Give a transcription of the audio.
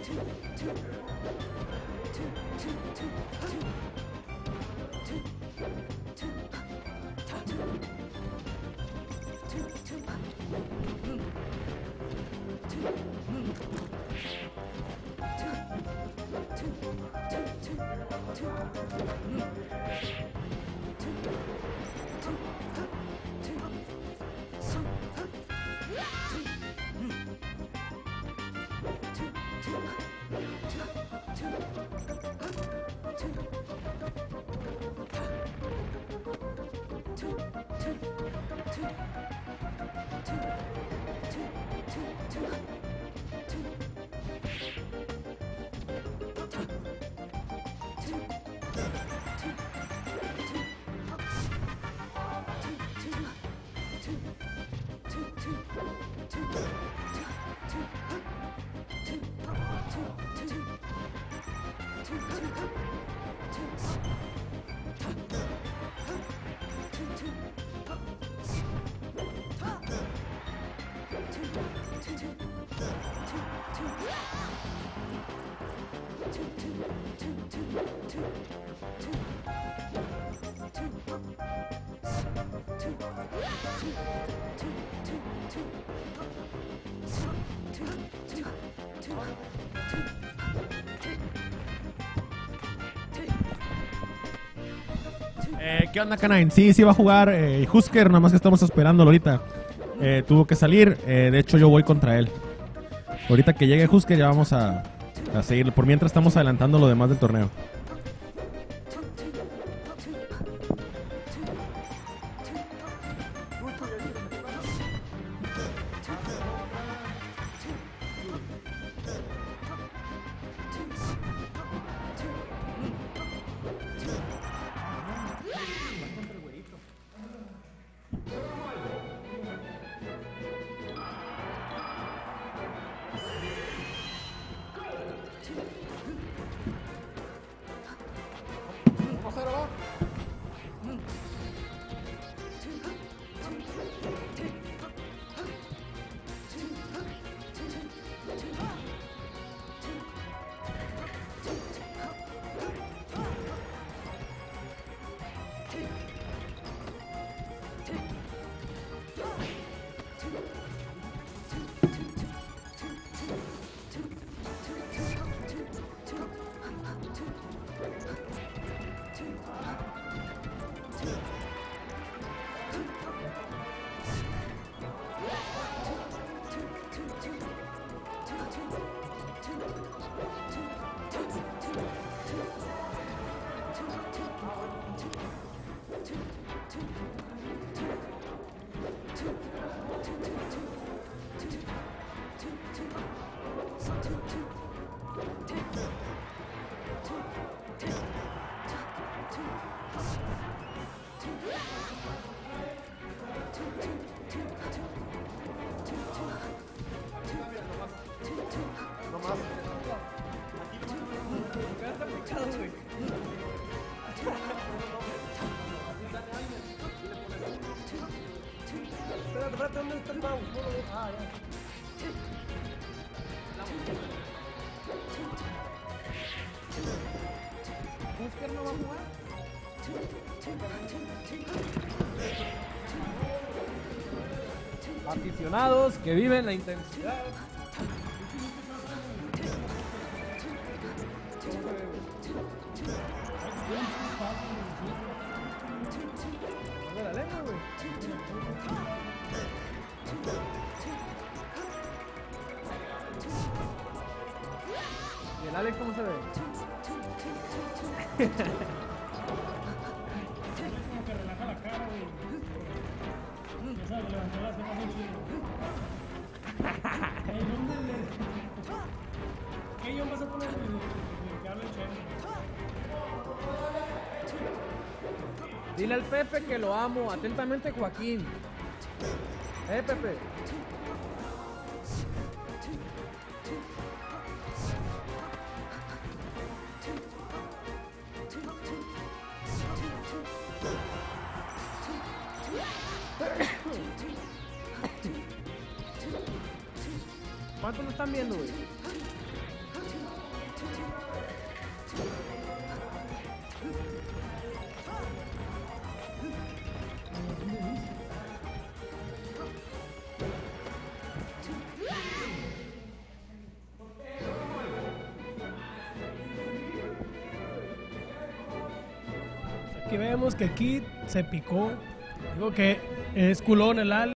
¿Qué onda, Canine? Sí va a jugar Husker, nada más que estamos esperándolo ahorita. Tuvo que salir, de hecho yo voy contra él. Ahorita que llegue Husker ya vamos a seguirlo. Por mientras estamos adelantando lo demás del torneo. Aficionados que viven la intensidad. La lengua, güey. ¿Y el Alex cómo se ve? Como que relaja la cara, güey. Ya sabes, levantó la ceja muy chido. Ey, ¿dónde le...? ¿Qué guión vas a poner? El que habla el Chemo. Dile al Pepe que lo amo. Atentamente, Joaquín. Pepe. ¿Cuántos lo están viendo, güey? aquí vemos que Kid se picó. Digo que es culón el Ale.